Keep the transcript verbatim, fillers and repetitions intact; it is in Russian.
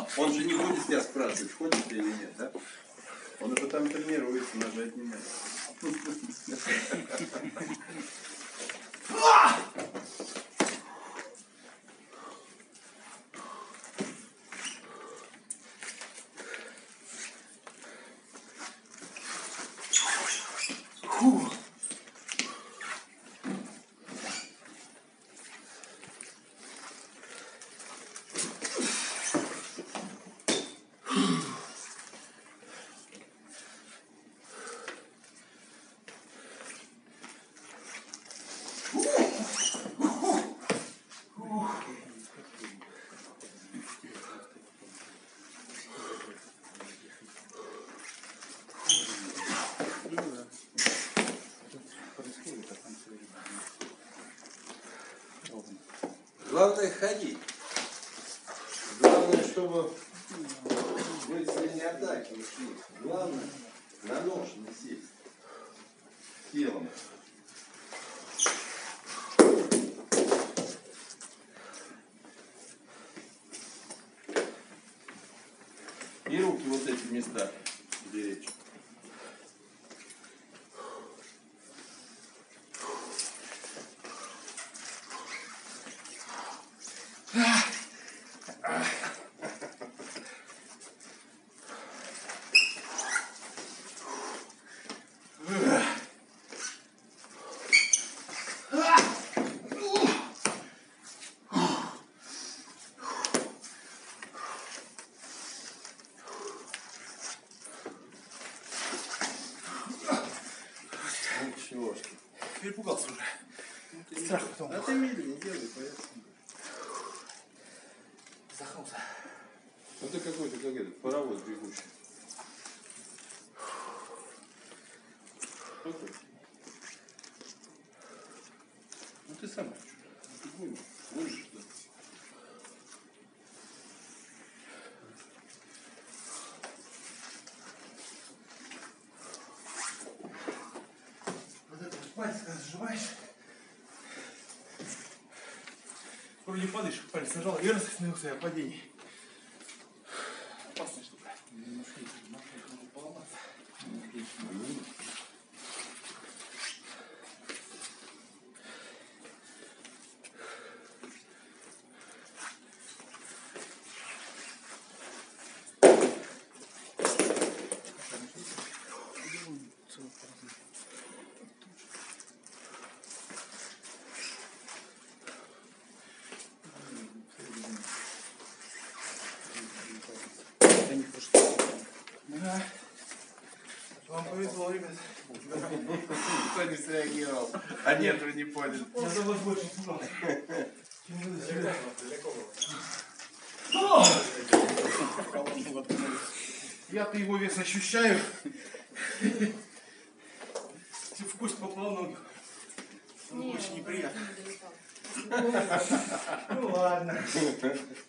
Он же не будет тебя спрашивать, ходит ты или нет, да? Он уже там тренируется, нажать не надо. Фу. Главное ходить. Главное, чтобы вы с линии атаки ушли. Главное, на нож не сесть. Телом. И руки вот эти места беречь. Ничего. Перепугался уже. Страх потом. А ты медленнее делай, поэтому. Захнулся. Ну ты какой-то, как этот, паровоз бегущий. Какой? Ну ты сама что? Ты гонишь, гонишь что-то. Вот это вот палец, когда сжимаешь, вроде падаешь, палец нажал и раз остановился от падения. Опасная штука. Немножко может поломаться. Да. Вам повезло, ребят. Никто не среагировал. А нет, вы не поняли. Я за вас больше испугался. Чем вы за себя. Я-то его вес ощущаю. В кость попал ноги. Очень неприятно. Ну ладно.